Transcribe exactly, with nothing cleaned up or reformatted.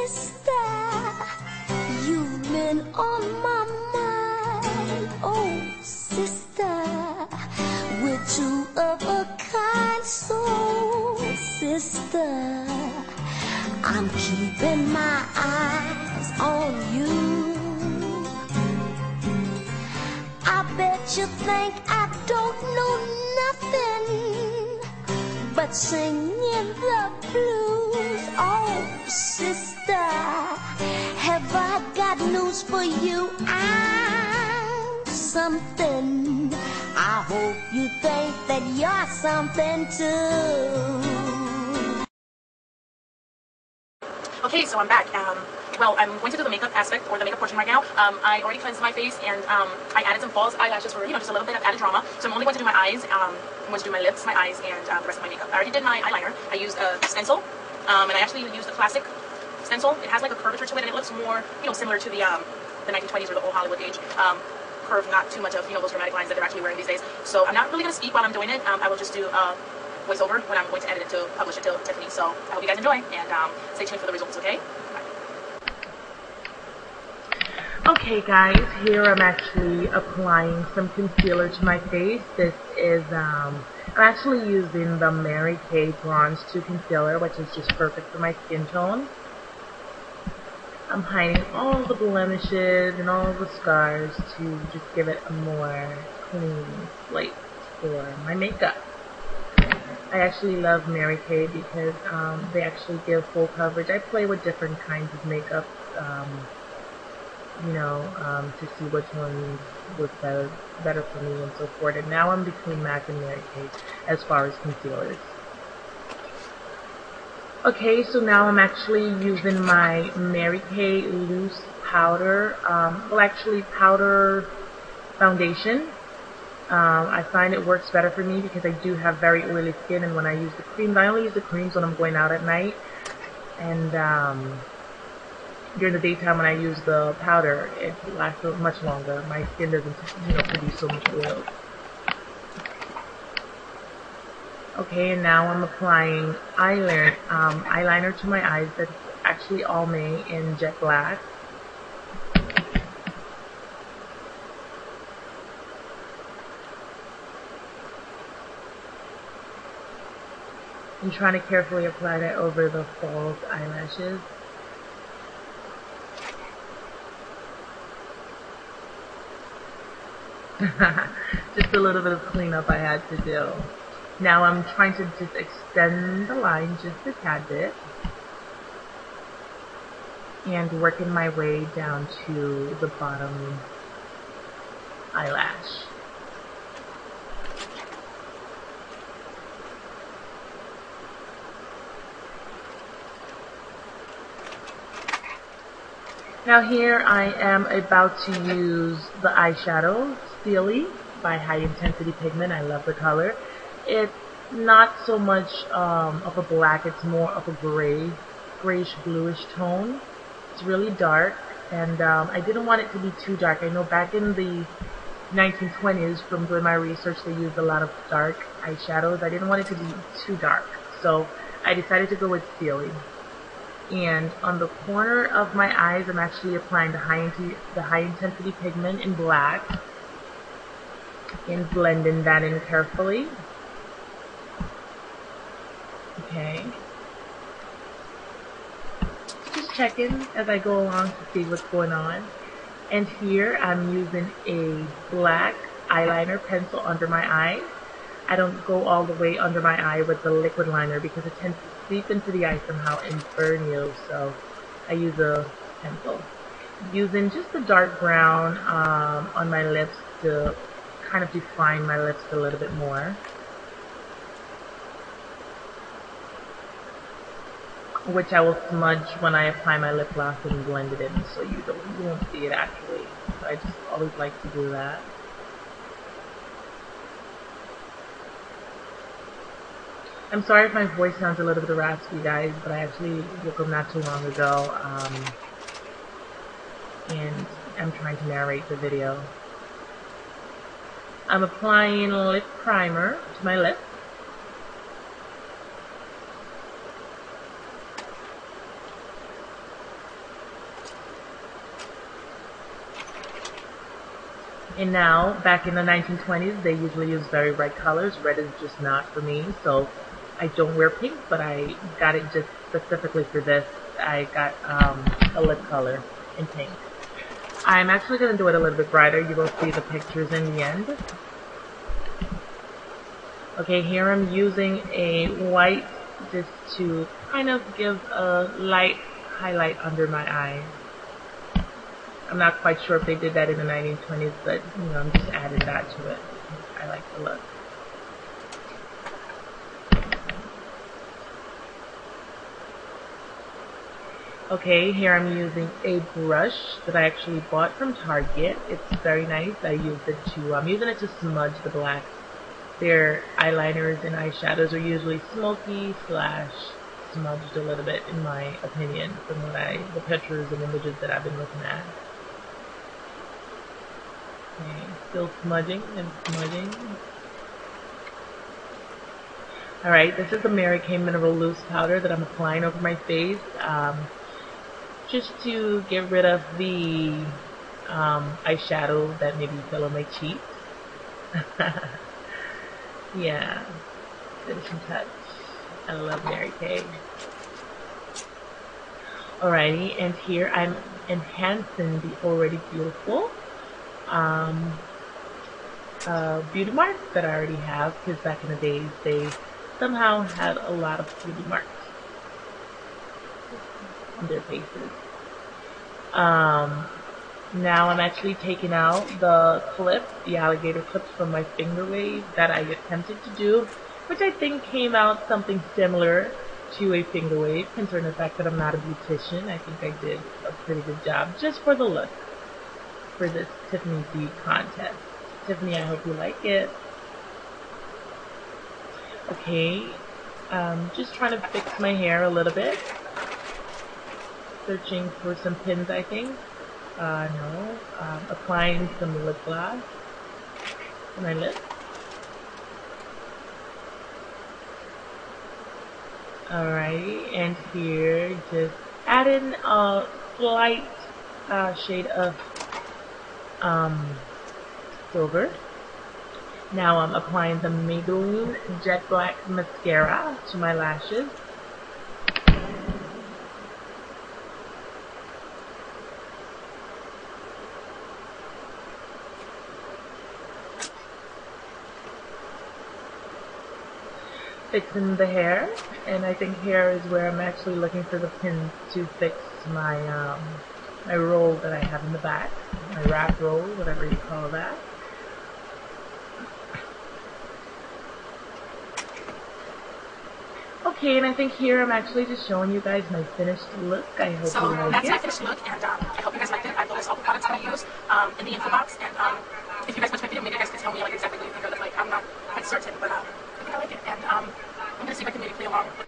sister, you've been on my mind. Oh, sister, we're two of a kind. So, sister, I'm keeping my eyes on you. I bet you think I don't know nothing but singing the blues. Oh, sister, have I got news for you? I'm something. I hope you think that you're something too. Okay, so I'm back. Um, well, I'm going to do the makeup aspect, or the makeup portion right now. Um, I already cleansed my face, and um, I added some false eyelashes for, you know, just a little bit of added drama. So I'm only going to do my eyes, um, I'm going to do my lips, my eyes, and uh, the rest of my makeup. I already did my eyeliner. I used a stencil, um, and I actually used a classic stencil. It has like a curvature to it, and it looks more, you know, similar to the um, the nineteen twenties or the old Hollywood age. Um, curve, not too much of, you know, those dramatic lines that they're actually wearing these days. So I'm not really going to speak while I'm doing it. Um, I will just do a voiceover when I'm going to edit it to publish it to Tiffany. So I hope you guys enjoy, and um, stay tuned for the results, okay? Okay guys, here I'm actually applying some concealer to my face. This is, um, I'm actually using the Mary Kay Bronze two Concealer, which is just perfect for my skin tone. I'm hiding all the blemishes and all the scars to just give it a more clean slate for my makeup. I actually love Mary Kay because um, they actually give full coverage. I play with different kinds of makeup, um, you know, um, to see which ones work better, better for me and so forth. And now I'm between MAC and Mary Kay as far as concealers. Okay, so now I'm actually using my Mary Kay loose powder, um, well actually powder foundation. Um, I find it works better for me because I do have very oily skin, and when I use the creams, I only use the creams when I'm going out at night. And um, during the daytime when I use the powder, it lasts much longer. My skin doesn't, you know, produce so much oil. Okay, and now I'm applying eyeliner, um, eyeliner to my eyes. That's actually Almay in Jet Black. I'm trying to carefully apply that over the false eyelashes. Just a little bit of cleanup I had to do. Now I'm trying to just extend the line just a tad bit and working my way down to the bottom eyelash. Now here I am about to use the eyeshadow Steely by High Intensity Pigment. I love the color. It's not so much um, of a black, it's more of a gray, grayish bluish tone. It's really dark, and um, I didn't want it to be too dark. I know back in the nineteen twenties, from doing my research, they used a lot of dark eyeshadows. I didn't want it to be too dark, so I decided to go with Steely. And on the corner of my eyes, I'm actually applying the high, the high intensity pigment in black and blending that in carefully. Okay. Just checking as I go along to see what's going on. And here I'm using a black eyeliner pencil under my eyes. I don't go all the way under my eye with the liquid liner because it tends to seep into the eye somehow and burn you, so I use a pencil. Using just a dark brown um, on my lips to kind of define my lips a little bit more. Which I will smudge when I apply my lip gloss and blend it in, so you don't you won't see it actually. So I just always like to do that. I'm sorry if my voice sounds a little bit raspy, guys, but I actually woke up not too long ago, um, and I'm trying to narrate the video. I'm applying lip primer to my lip. And now, back in the nineteen twenties, they usually use very bright colors. Red is just not for me, so I don't wear pink, but I got it just specifically for this. I got um, a lip color in pink. I'm actually going to do it a little bit brighter. You will see the pictures in the end. Okay, here I'm using a white just to kind of give a light highlight under my eyes. I'm not quite sure if they did that in the nineteen twenties, but you know, I'm just adding that to it. I like the look. Okay, here I'm using a brush that I actually bought from Target. It's very nice. I used it to, I'm using it to smudge the black. Their eyeliners and eyeshadows are usually smoky slash smudged a little bit, in my opinion, from what I, the pictures and images that I've been looking at. Okay, still smudging and smudging. Alright, this is the Mary Kay Mineral Loose Powder that I'm applying over my face. Um, just to get rid of the um, eyeshadow that maybe fell on my cheeks. Yeah, finishing touch. I love Mary Kay. Alrighty, and here I'm enhancing the already beautiful um, uh, beauty marks that I already have, because back in the days they somehow had a lot of beauty marks on their faces. Um, now I'm actually taking out the clips, the alligator clips from my finger wave that I attempted to do, which I think came out something similar to a finger wave, considering the fact that I'm not a beautician. I think I did a pretty good job just for the look for this Tiffany bead contest. Tiffany, I hope you like it. Okay, um, just trying to fix my hair a little bit. Searching for some pins, I think. Uh, no. Um, applying some lip gloss to my lips. Alrighty, and here just adding a slight uh, shade of um, silver. Now I'm applying the Maybelline Jet Black Mascara to my lashes. Fixing the hair, and I think hair is where I'm actually looking for the pins to fix my um, my roll that I have in the back, my wrap roll, whatever you call that. Okay, and I think here I'm actually just showing you guys my finished look. I hope So you like that's it. my finished look, and um, I hope you guys liked it. I will list all the products that I use um, in the info box, and um, if you guys watch my video, maybe you guys can tell me like exactly what you think I look like. I'm not quite certain, but um, I think I like it, and um, I'm gonna see if I can maybe play along.